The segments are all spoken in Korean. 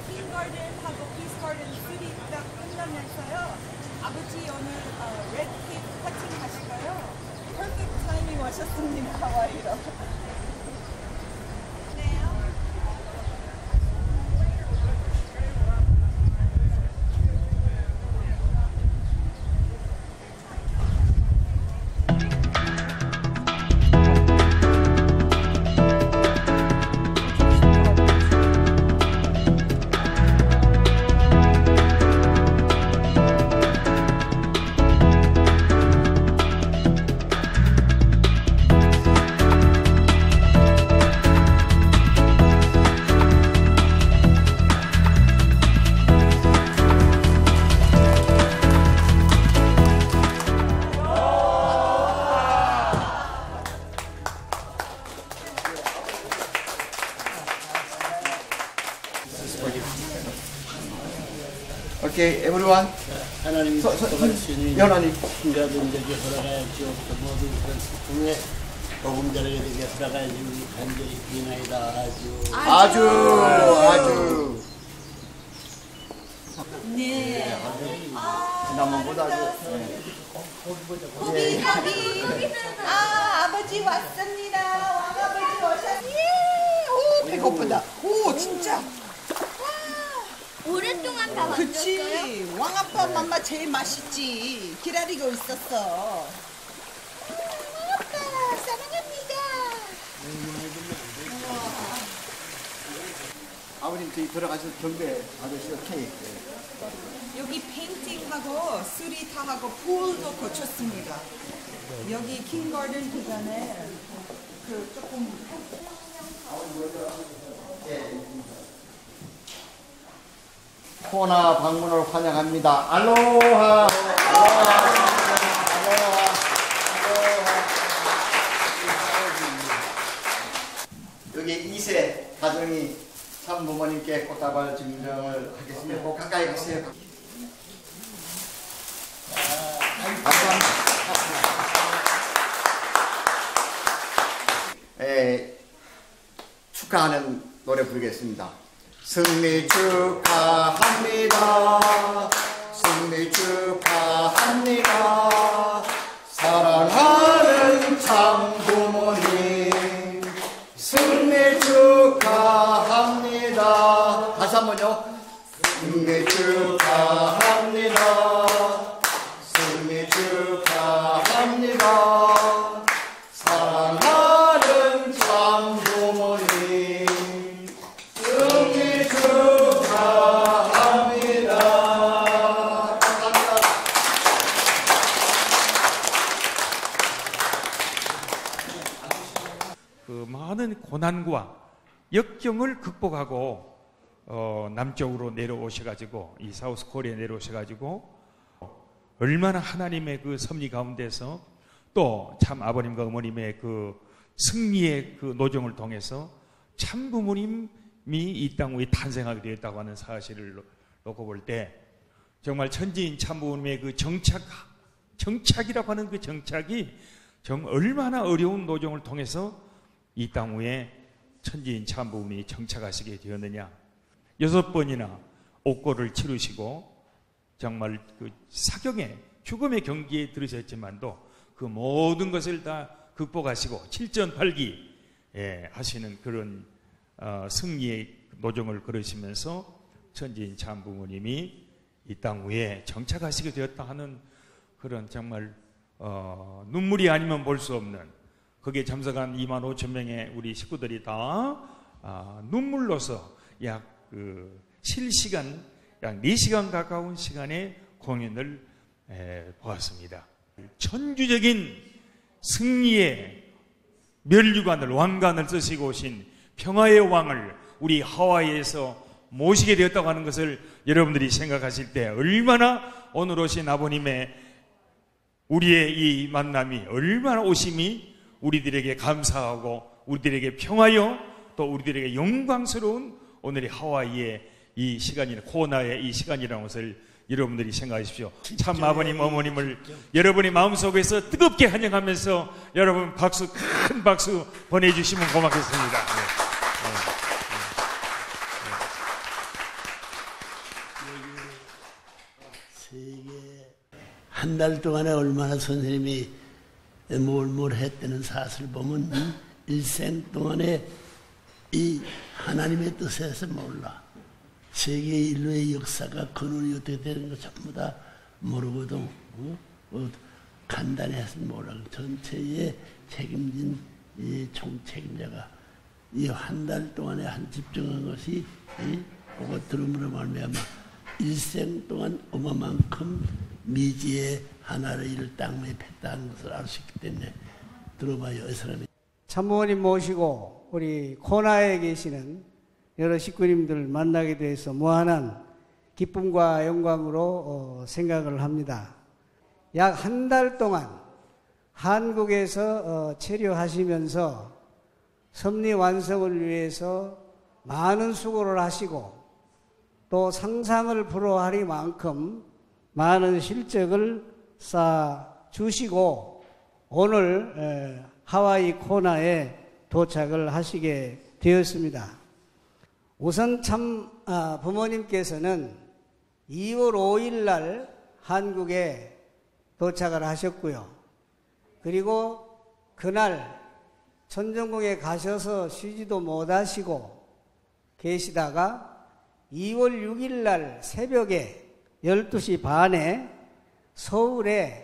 킹가든하고 피스가든 술이 딱 끝나면서요. 아버지 오늘 레드 케이크 커팅 하시고요. 퍼펙트 타이밍 오셨습니다. 하와이로. Okay, everyone. 하나님 도와주시니 연하님. 킹가든에게 돌아가야지요. 모든 그런 슬픔에 복음자에게 되게 돌아가야지 우리 간절히 비나이다 아주. 네. 지난번보다 아주. 고기. 아버지 왔습니다. 왕아버지 오셨니? 오, 배고프다. 오, 진짜. 오랫동안 다 만졌어요? 그치. 왕아빠 맘마 제일 맛있지. 기다리고 있었어. 왕아빠 사랑합니다. 아버님 저희 들어가서 경배 받으시고 케이크. 여기 페인팅하고 수리타하고 풀도 고쳤습니다. 여기 킹가든 기간에 그 조금 코나 방문을 환영합니다. 알로하. 여기 2세 가정이 참부모님께 꽃다발 증정을 하겠습니다. 꼭 가까이 가세요. 축하하는 노래 부르겠습니다. 승리 축하합니다. 승리 축하합니다. 사랑하는 참부모님 승리 축하합니다. 다시 한번요. 승리 축하합니다. 승리 축하합니다. 사랑하는 참부모님 승리 축하합니다. 감사합니다. 그 많은 고난과 역경을 극복하고 남쪽으로 내려오셔가지고 이 사우스 코리아에 내려오셔가지고 얼마나 하나님의 그 섭리 가운데서 또 참 아버님과 어머님의 그 승리의 그 노정을 통해서 참 부모님이 이 땅 위에 탄생하게 되었다고 하는 사실을 놓고 볼 때 정말 천지인 참 부모님의 그 정착이라고 하는 그 정착이 얼마나 어려운 노정을 통해서 이 땅 위에 천지인 참 부모님이 정착하시게 되었느냐. 6번이나 옥고를 치르시고 정말 그 사경에 죽음의 경기에 들으셨지만도 그 모든 것을 다 극복하시고 7전8기 하시는 그런 승리의 노정을 걸으시면서 천지인 참 부모님이 이 땅 위에 정착하시게 되었다 하는 그런 정말 눈물이 아니면 볼 수 없는 거기에 참석한 25,000명의 우리 식구들이 다 눈물로서 약 실시간 약 4시간 가까운 시간의 공연을 보았습니다. 천주적인 승리의 멸류관을 왕관을 쓰시고 오신 평화의 왕을 우리 하와이에서 모시게 되었다고 하는 것을 여러분들이 생각하실 때 얼마나 오늘 오신 아버님의 우리의 이 만남이 얼마나 오심이 우리들에게 감사하고 우리들에게 평화요 또 우리들에게 영광스러운 오늘의 하와이의 이 시간이나 코나의 이 시간이라는 것을 여러분들이 생각하십시오. 참 아버님 어머님을 여러분의 마음속에서 뜨겁게 환영하면서 여러분 박수 큰 박수 보내주시면 고맙겠습니다. 세계 한 달 동안에 얼마나 선생님이 뭘 했다는 사실을 보면 일생 동안에 이 하나님의 뜻에서 몰라. 세계 인류의 역사가 근원이 어떻게 되는 거 전부 다 모르거든. 간단히 해서 몰라. 전체에 책임진 이 총책임자가 이 한 달 동안에 한 집중한 것이 그거 들음으로 말미암아 일생 동안 어마만큼 미지의 하나를 이를 땅에 폈다는 것을 알 수 있기 때문에 들어봐요, 이 사람이. 참모님 모시고 우리 코나에 계시는 여러 식구님들 만나게 돼서 무한한 기쁨과 영광으로 생각을 합니다. 약 한 달 동안 한국에서 체류하시면서 섭리 완성을 위해서 많은 수고를 하시고 또 상상을 불허하리만큼 많은 실적을 쌓아주시고 오늘 하와이 코나에 도착을 하시게 되었습니다. 우선 부모님께서는 2월 5일 날 한국에 도착을 하셨고요. 그리고 그날 천정궁에 가셔서 쉬지도 못하시고 계시다가 2월 6일 날 새벽에 12시 반에 서울에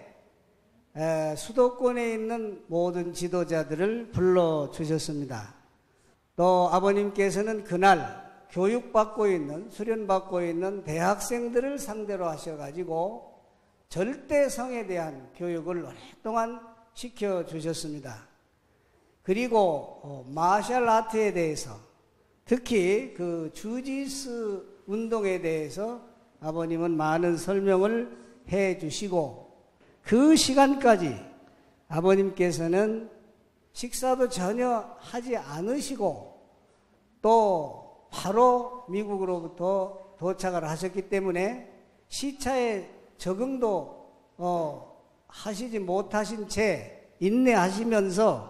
수도권에 있는 모든 지도자들을 불러주셨습니다. 또 아버님께서는 그날 교육받고 있는, 수련받고 있는 대학생들을 상대로 하셔가지고 절대성에 대한 교육을 오랫동안 시켜주셨습니다. 그리고 마셜 아트에 대해서, 특히 그 주짓수 운동에 대해서 아버님은 많은 설명을 해 주시고 그 시간까지 아버님께서는 식사도 전혀 하지 않으시고 또 바로 미국으로부터 도착을 하셨기 때문에 시차에 적응도 하시지 못하신 채 인내하시면서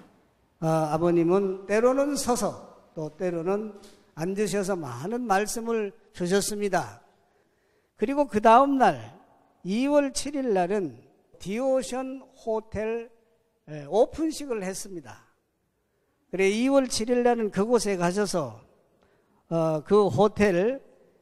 아버님은 때로는 서서 또 때로는 앉으셔서 많은 말씀을 주셨습니다. 그리고 그 다음 날 2월 7일 날은 디오션 호텔 오픈식을 했습니다. 그래 2월 7일 날은 그곳에 가셔서 그 호텔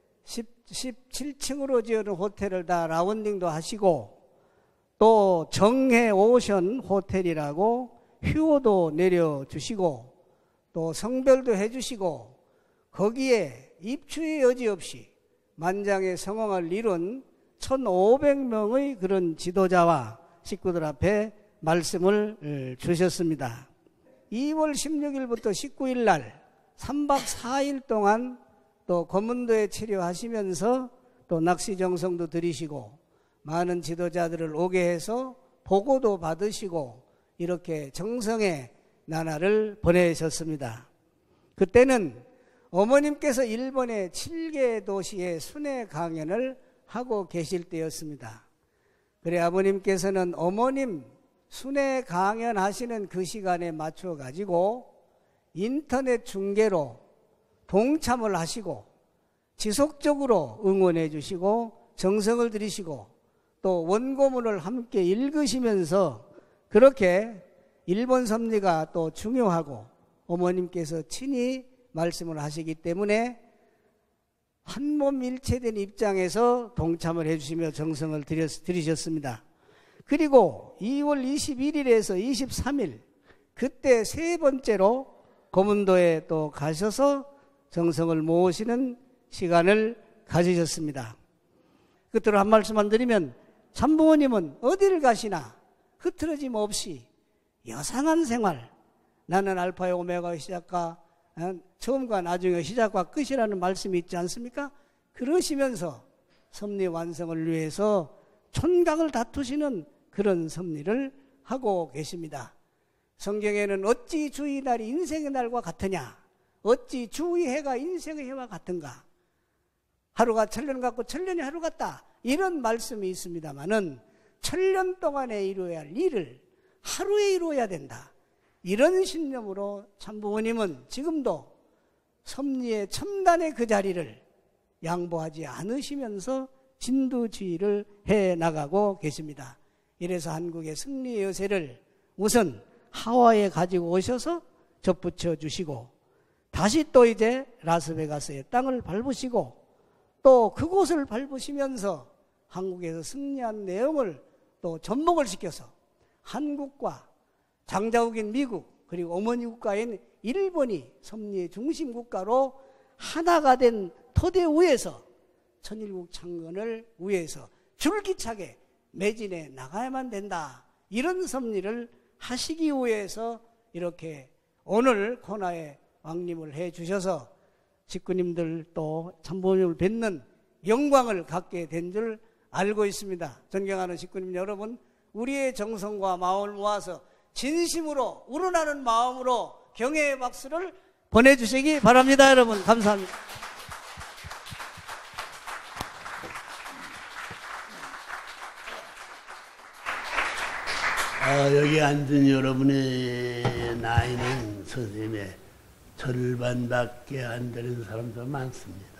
17층으로 지어놓은 호텔을 다 라운딩도 하시고 또 정해 오션 호텔이라고 휴호도 내려주시고 또 성별도 해주시고 거기에 입추의 여지 없이 만장의 성황을 이룬 1,500명의 그런 지도자와 식구들 앞에 말씀을 주셨습니다. 2월 16일부터 19일 날 3박 4일 동안 또 검문도에 체류하시면서 또 낚시 정성도 드리시고 많은 지도자들을 오게 해서 보고도 받으시고 이렇게 정성의 나날을 보내셨습니다. 그때는 어머님께서 일본의 7개 도시의 순회 강연을 하고 계실 때였습니다. 그래 아버님께서는 어머님 순회 강연하시는 그 시간에 맞춰 가지고 인터넷 중계로 동참을 하시고 지속적으로 응원해 주시고 정성을 들이시고 또 원고문을 함께 읽으시면서 그렇게 일본 섭리가 또 중요하고 어머님께서 친히 말씀을 하시기 때문에 한몸 일체된 입장에서 동참을 해주시며 정성을 들이셨습니다. 그리고 2월 21일에서 23일 그때 세 번째로 검문도에 또 가셔서 정성을 모으시는 시간을 가지셨습니다. 끝으로 한 말씀만 드리면 참부모님은 어디를 가시나 흐트러짐 없이 여상한 생활, 나는 알파의 오메가의 시작과 처음과 나중의 시작과 끝이라는 말씀이 있지 않습니까? 그러시면서 섭리 완성을 위해서 촌각을 다투시는 그런 섭리를 하고 계십니다. 성경에는 어찌 주의 날이 인생의 날과 같으냐, 어찌 주의 해가 인생의 해와 같은가, 하루가 천년 같고 천년이 하루 같다, 이런 말씀이 있습니다마는 천년 동안에 이루어야 할 일을 하루에 이루어야 된다, 이런 신념으로 참부모님은 지금도 섭리의 첨단의 그 자리를 양보하지 않으시면서 진두지휘를 해 나가고 계십니다. 이래서 한국의 승리의 여세를 우선 하와이에 가지고 오셔서 접붙여 주시고 다시 또 이제 라스베가스의 땅을 밟으시고 또 그곳을 밟으시면서 한국에서 승리한 내용을 또 접목을 시켜서 한국과 장자국인 미국 그리고 어머니 국가인 일본이 섭리의 중심 국가로 하나가 된 토대 위에서 천일국 창건을 위해서 줄기차게 매진해 나가야만 된다. 이런 섭리를 하시기 위해서 이렇게 오늘 코나에 왕림을 해 주셔서 식구님들 또 참모님을 뵙는 영광을 갖게 된 줄 알고 있습니다. 존경하는 식구님 여러분, 우리의 정성과 마음을 모아서 진심으로 우러나는 마음으로 경애의 박수를 보내주시기 바랍니다. 여러분 감사합니다. 여기 앉은 여러분의 나이는 선생님의 절반밖에 안 되는 사람도 많습니다.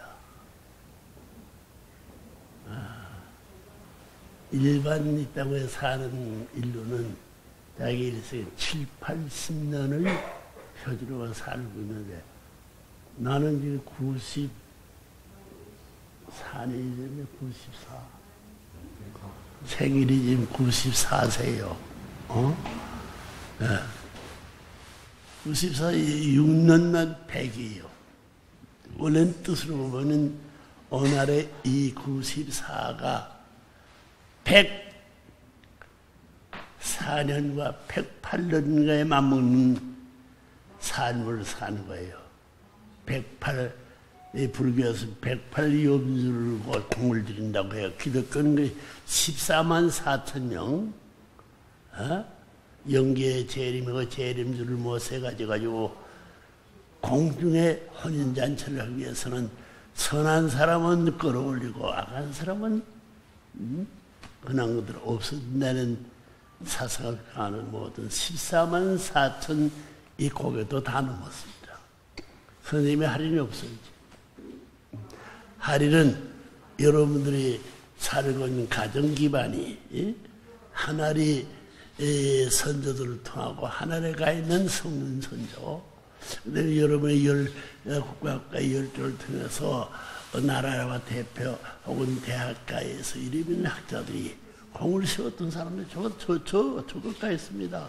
일반 이 땅에 사는 인류는 자기 일생에 7, 80년을 표준으로 살고 있는데 나는 지금 94년이면 94. 생일이 지금 94세요. 94, 6년만 100이에요. 원래는 뜻으로 보면은 오늘의 이 94가 104년과 108년가에 맞먹는 삶을 사는 거예요. 108, 불교에서 108염주를 공을 드린다고 해요. 기독교는 14만 4천 명, 영계의 재림이고 재림주를 모셔가지고 공중에 혼인잔치를 하기 위해서는 선한 사람은 끌어올리고 악한 사람은 그냥 그들 없어진다는 사상을 가는 모든 14만 4천 이 고개도 다 넘었습니다. 선생님의 할인이 없어야지. 할인은 여러분들이 살고 있는 가정 기반이 하나리 선조들을 통하고 하나리에 가 있는 성문 선조, 그다음에 여러분의 국가학과 열조를 통해서 나라와 대표 혹은 대학가에서 이름 있는 학자들이 공을 세웠던 사람들이 저 국가에 있습니다.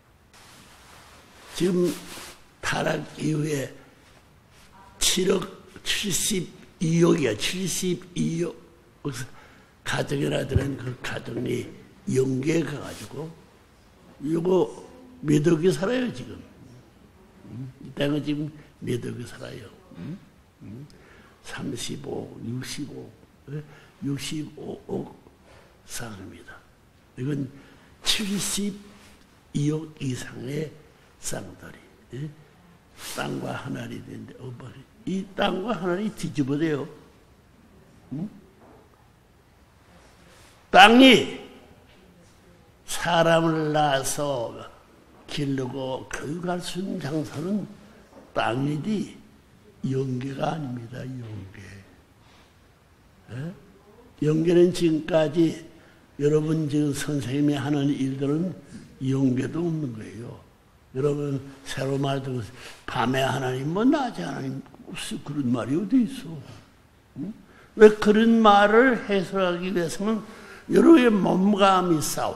지금 타락 이후에 7억 72억이야. 72억 가정이라 드는 그 가정이 영계에 가가지고 이거 몇 억이 살아요 지금. 이 땅은 지금 몇 억이 살아요. 35, 65억 쌍입니다. 이건 72억 이상의 쌍들이 땅과 하늘이 되는데 이 땅과 하늘이 뒤집어져요. 땅이 사람을 낳아서 기르고 교육할 수 있는 장소는 땅이지 영계가 아닙니다. 영계는 지금까지 여러분 지금 선생님이 하는 일들은 영계도 없는 거예요. 여러분 새로 말도 밤에 하나님 뭐 낮에 하나님 그런 말이 어디 있어? 왜 그런 말을 해석하기 위해서는 여러분의 몸과 마음이 싸워.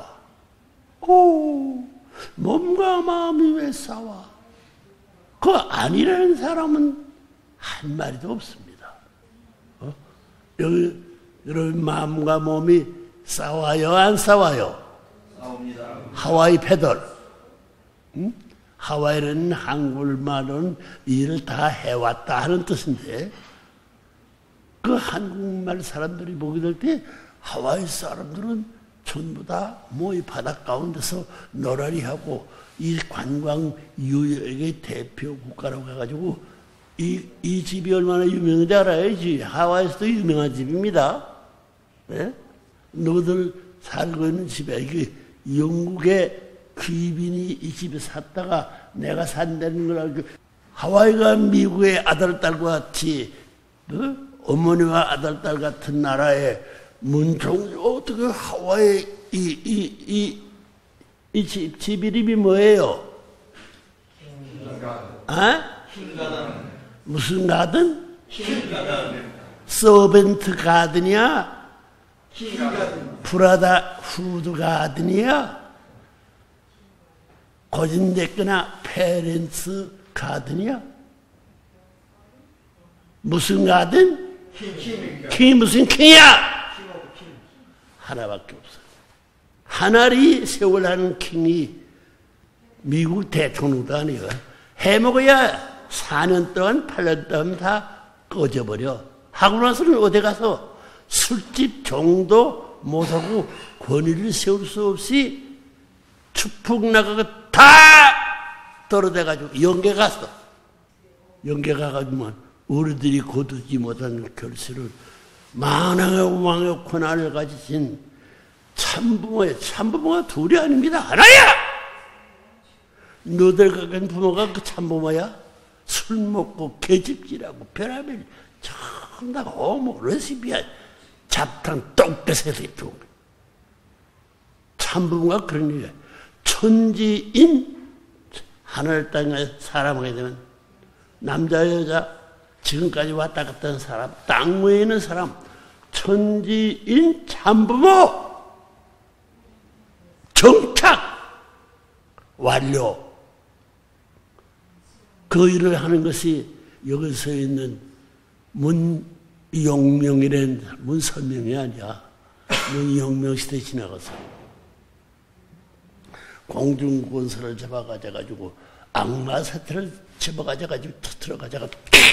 몸과 마음이 왜 싸워? 그 아니라는 사람은 할 말이도 없습니다. 여기 여러분 마음과 몸이 싸워요, 안 싸워요? 싸웁니다. 하와이 패들. 하와이는 한국말은 일을 다 해왔다 하는 뜻인데 그 한국말 사람들이 보게 될 때 하와이 사람들은 전부 다 모이 바다 가운데서 노라리 하고 이 관광 유역의 대표 국가라고 해가지고 이 집이 얼마나 유명한지 알아야지. 하와이에서도 유명한 집입니다. 네? 너희들 살고 있는 집에 이게 영국의 귀빈이 이 집에 샀다가 내가 산다는 걸 알고 하와이가 미국의 아들 딸과 같이 어머니와 아들, 딸 같은 나라의 문종, 어떻게 하와이 이 집 이름이 뭐예요? 무슨 가든? 서벤트 가든이야? 프라다 푸드 가든이야? 고진됐거나 페렌츠 가든이야? 무슨 가든? 킹 무슨 킹이야? 하나밖에 없어. 하나리 세월하는 킹이 미국 대통령도 아니고 해먹어야 4년 동안 8년 동안 다 꺼져버려. 하고 나서는 어디 가서 술집 정도 못하고 권위를 세울 수 없이 축풍 나가고 다 떨어져가지고 연계 갔어. 연계 가가지고 우리들이 거두지 못한 결실을 만왕의 권한을 가지신 참부모예요. 참부모가 둘이 아닙니다. 하나야! 너들 같은 부모가 그 참부모야? 술 먹고 개집질하고 별하별 정말 호모 레시피아 잡탕 똥개새 대표. 참부모가 그런 일이야. 천지인 하늘 땅에 살아가게 되면 남자 여자 지금까지 왔다 갔다 하는 사람, 땅 위에 있는 사람, 천지인 참부모 정착 완료. 그 일을 하는 것이 여기서 있는 문용명이라는 문선명이 아니야. 문용명 시대 지나가서 공중권서를 잡아가지고 악마 사태를 집어가지고 터뜨려가지고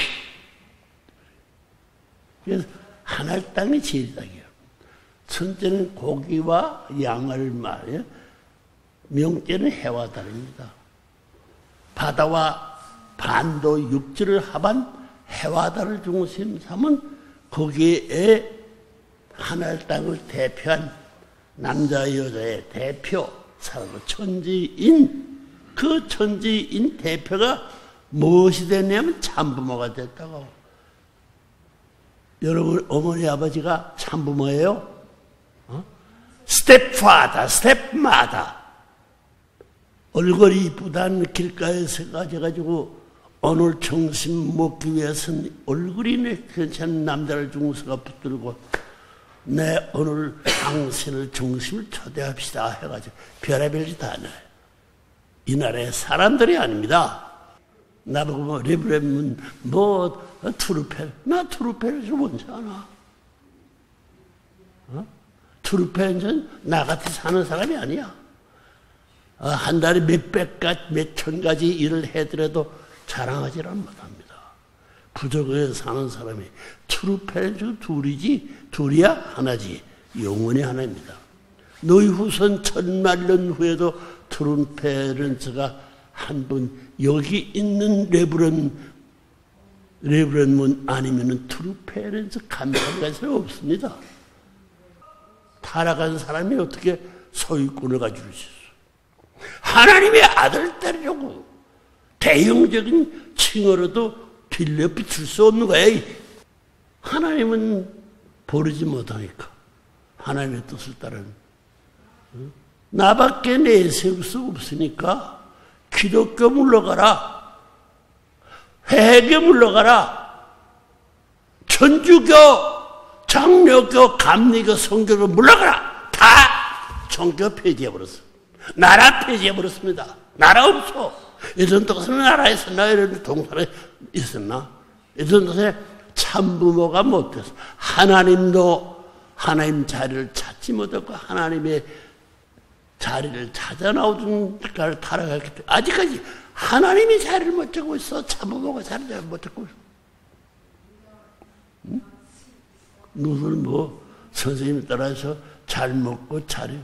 그래서 하늘 땅이 제일이야. 첫째는 고기와 양을 말이야. 명제는 해와 달입니다. 바다와 반도 육지를 합한 해와 달을 중심 삼은 거기에 하늘 땅을 대표한 남자 여자의 대표 사람 천지인, 그 천지인 대표가 무엇이 됐냐면 참부모가 됐다고. 여러분 어머니 아버지가 참부모예요? 스텝파다, 스텝마다. 얼굴이 이쁘다는 길가에서 가져가지고 오늘 점심 먹기 위해서는 얼굴이 괜찮은 남자를 중서가 붙들고 내 오늘 당신을 중심을 초대합시다 해가지고 별의별 짓 다 해요. 이 나라의 사람들이 아닙니다. 나보고 뭐 레브레문 뭐 투르펠, 나 투르펠을 좀 뭔지 아나? 투르펠은 나같이 사는 사람이 아니야. 한 달에 몇백 가지, 몇천 가지 일을 해더라도 자랑하지는 못합니다. 부족에 사는 사람이 투르펠은 둘이지, 둘이야 하나지, 영원히 하나입니다. 너희 후손 1000만 후에도 투르펠은스가 한 분, 여기 있는 레브런문 아니면은 투르펠은스 감사할 수 없습니다. 타락한 사람이 어떻게 소유권을 가지고 있어? 하나님의 아들 딸이라고 대형적인 칭호로도 빌려 비출 수 없는 거야. 하나님은 버리지 못하니까 하나님의 뜻을 따르는 나밖에 내세울 수 없으니까 기독교 물러가라, 회계 물러가라, 천주교, 장로교, 감리교, 성교교 물러가라. 다 종교 폐지해버렸어. 나라 폐지해버렸습니다. 나라 없어. 예전 동안에 나라 있었나? 이런 동산에 있었나? 예전 동안에 참부모가 못해서 하나님도 하나님 자리를 찾지 못하고 하나님의 자리를 찾아 나오던 걸 타락했기 때문에 아직까지 하나님이 자리를 못 잡고 있어. 참부모가 자리를 못 잡고 있어. 응? 너는 뭐 선생님 따라서 잘 먹고 잘해.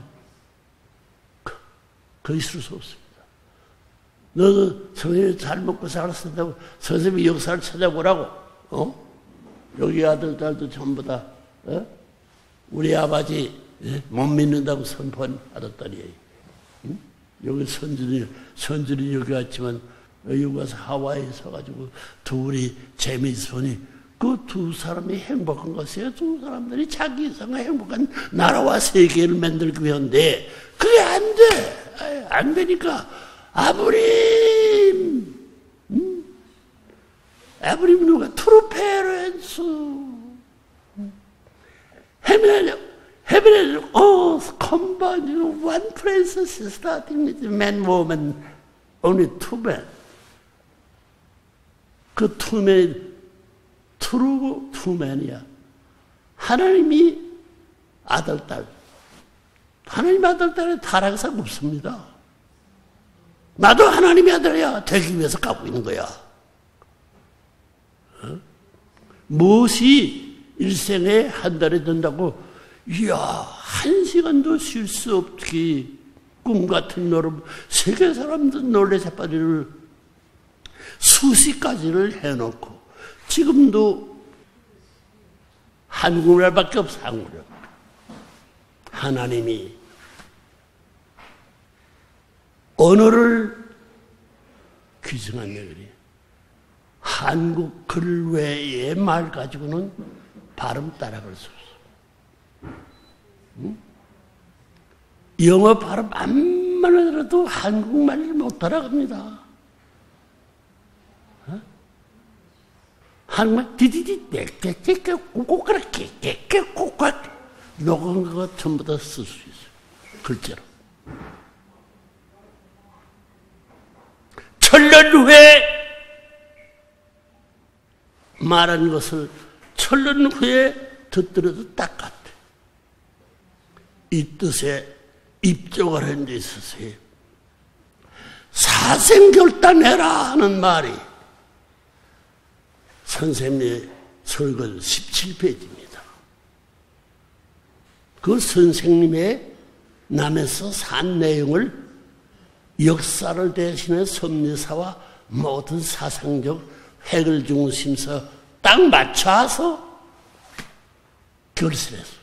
그 있을 수 없습니다. 너도 선생님이 잘 먹고 살았다고 선생님이 역사를 찾아보라고. 여기 아들 딸도 전부 다 우리 아버지 못 믿는다고 선포한 아들 딸이에요. 응? 여기 선준이 여기 왔지만 여기 와서 하와이에 서가지고 둘이 재미있으니 그 두 사람이 행복한 것이에요. 두 사람들이 자기 이상의 행복한 나라와 세계를 만들기 위한데 그게 안 돼. 안 되니까 아브림 누가 트루페렌스 Heaven earth combined one princess starting with man, woman, only two men. 그 투맨, 트루 투맨이야. 하나님이 아들, 딸. 하나님 아들, 딸에 타락상 없습니다. 나도 하나님의 아들이야. 되기 위해서 가고 있는 거야. 무엇이 일생에 한 달에 든다고, 이야, 한 시간도 쉴 수 없기, 꿈 같은 노름, 세계 사람들 놀래 자빠지를 수십 가지를 해놓고, 지금도 한국말밖에 없어, 한국말. 하나님이 언어를 규정한 얘기니 한국 글 외의 말 가지고는 발음 따라갈 수 없어. 응? 영어 발음 암만 하더라도 한국말을 못 따라갑니다. 어? 한국말 디디디 떼깨깨깨 꼬꼬까라 깨깨깨 꼬꼬 녹은 거 전부 다 쓸 수 있어요. 글자로. 천년 후에 말한 것을 천년 후에 듣더라도 딱 같아. 이 뜻에 입적을 한 데 있어서 사생결단해라 하는 말이 선생님의 설교 17페이지입니다. 그 선생님의 남에서 산 내용을 역사를 대신해 섭리사와 모든 사상적 해결 중심서 딱 맞춰서 결실했어.